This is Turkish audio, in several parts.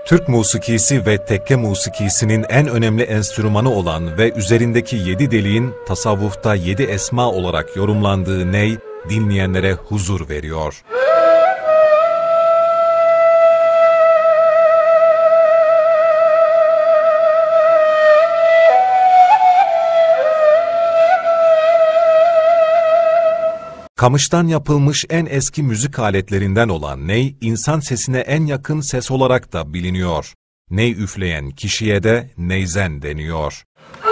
Türk musikisi ve tekke musikisinin en önemli enstrümanı olan ve üzerindeki 7 deliğin tasavvufta 7 esma olarak yorumlandığı ney, dinleyenlere huzur veriyor. Kamıştan yapılmış en eski müzik aletlerinden olan ney, insan sesine en yakın ses olarak da biliniyor. Ney üfleyen kişiye de neyzen deniyor.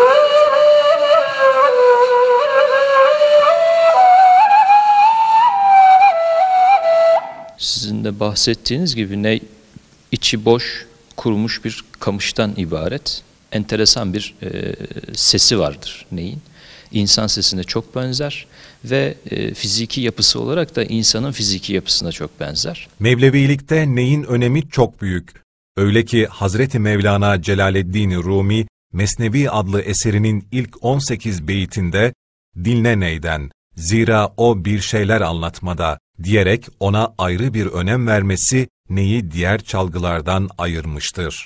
Sizin de bahsettiğiniz gibi ney, içi boş, kurumuş bir kamıştan ibaret. Enteresan bir sesi vardır neyin. İnsan sesine çok benzer ve fiziki yapısı olarak da insanın fiziki yapısına çok benzer. Mevlevilikte neyin önemi çok büyük. Öyle ki Hazreti Mevlana Celaleddin Rumi, Mesnevi adlı eserinin ilk 18 beytinde "Dinle neyden, zira o bir şeyler anlatmada" diyerek ona ayrı bir önem vermesi neyi diğer çalgılardan ayırmıştır.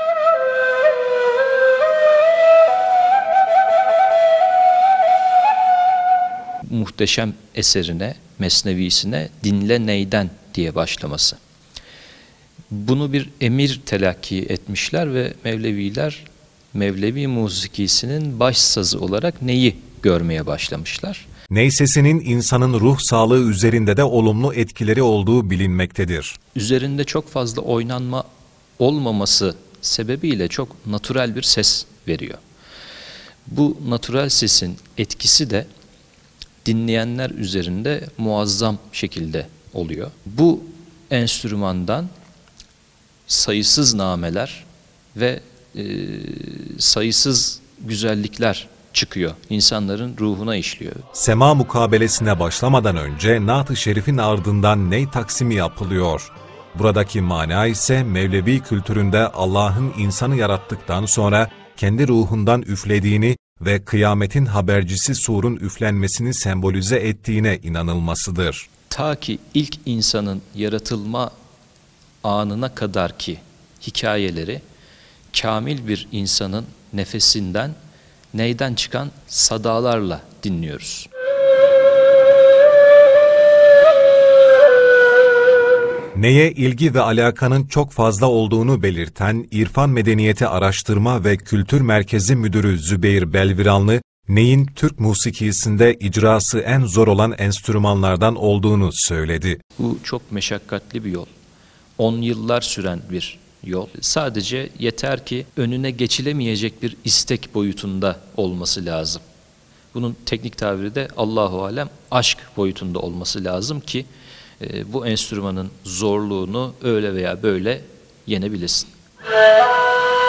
Muhteşem eserine, mesnevisine "Dinle neyden" diye başlaması. Bunu bir emir telakki etmişler ve Mevleviler, Mevlevi musikisinin başsazı olarak neyi görmeye başlamışlar. Ney sesinin insanın ruh sağlığı üzerinde de olumlu etkileri olduğu bilinmektedir. Üzerinde çok fazla oynanma olmaması sebebiyle çok natürel bir ses veriyor. Bu natürel sesin etkisi de dinleyenler üzerinde muazzam şekilde oluyor. Bu enstrümandan sayısız nameler ve sayısız güzellikler çıkıyor. İnsanların ruhuna işliyor. Sema mukabelesine başlamadan önce Naat-ı Şerif'in ardından ney taksimi yapılıyor. Buradaki mana ise Mevlevi kültüründe Allah'ın insanı yarattıktan sonra kendi ruhundan üflediğini ve kıyametin habercisi surun üflenmesini sembolize ettiğine inanılmasıdır. Ta ki ilk insanın yaratılma anına kadar ki hikayeleri, kamil bir insanın nefesinden, neyden çıkan sadalarla dinliyoruz. Neye ilgi ve alakanın çok fazla olduğunu belirten İrfan Medeniyeti Araştırma ve Kültür Merkezi Müdürü Zübeyir Belviranlı, neyin Türk musikisinde icrası en zor olan enstrümanlardan olduğunu söyledi. Bu çok meşakkatli bir yol. 10 yıllar süren bir yol. Sadece yeter ki önüne geçilemeyecek bir istek boyutunda olması lazım. Bunun teknik tabiri de Allahu alem aşk boyutunda olması lazım ki bu enstrümanın zorluğunu öyle veya böyle yenebilesin.